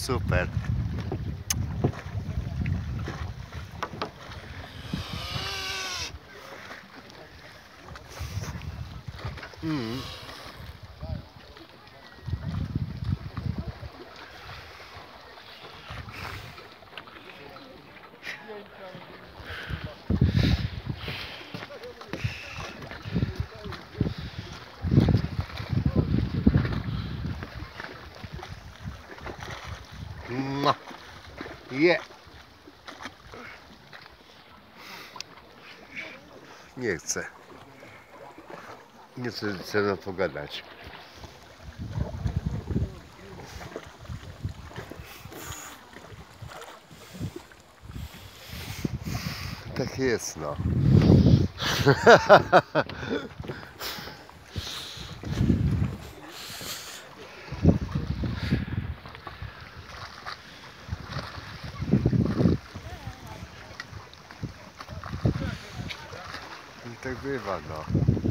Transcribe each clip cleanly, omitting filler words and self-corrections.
super. Je. Nie chcę. Nie chcę ze mną pogadać. Tak jest, no. I tak bywa, no.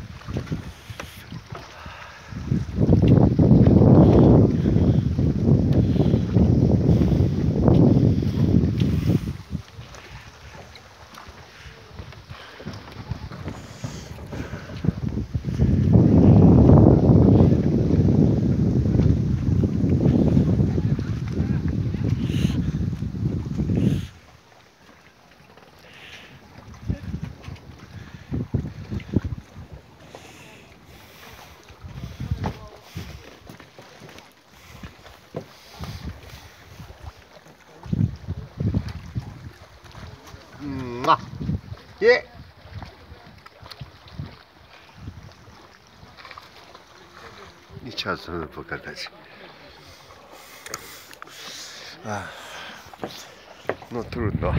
Je. Nie chciałem ze mną pogadać. No trudno.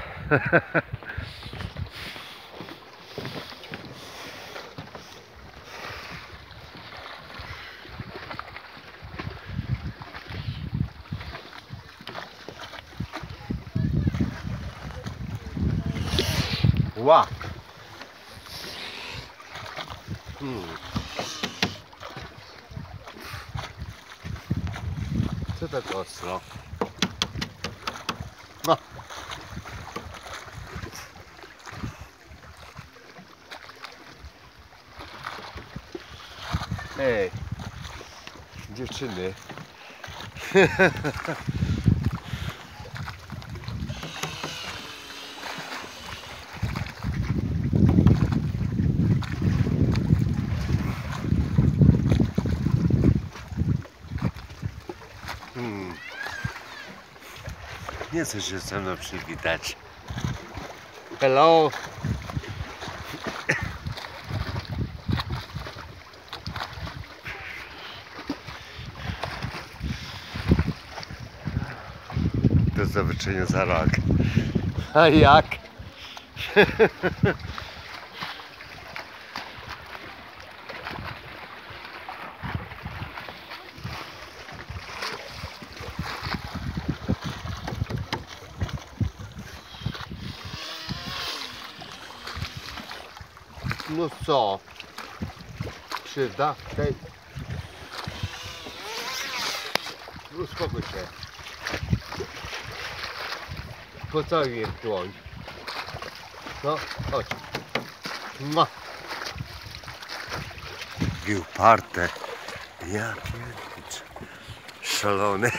Ła. Co tak ostro? No. Ej, dziewczyny. Nie chcę się ze mną przywitać. Hello. Do zobaczenia za rok. A jak? No co? Krzywda? Tej. Uspokój się. Pocałuj mnie w dłoń. No, chodź. Ma. I uparte. Ja pierniczę. Szalony.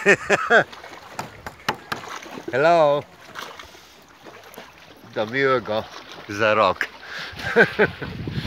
Hello. Do miłego za rok.